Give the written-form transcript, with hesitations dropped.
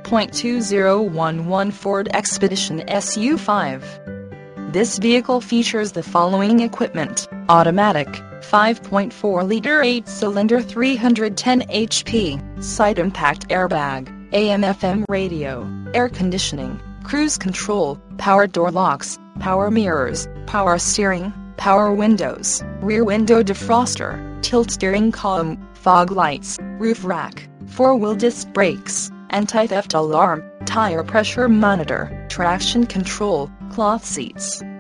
5.2011 Ford Expedition SU5. This vehicle features the following equipment: automatic, 5.4-liter 8-cylinder 310 HP, side impact airbag, AM/FM radio, air conditioning, cruise control, power door locks, power mirrors, power steering, power windows, rear window defroster, tilt steering column, fog lights, roof rack, 4-wheel disc brakes, anti-theft alarm, tire pressure monitor, traction control, cloth seats,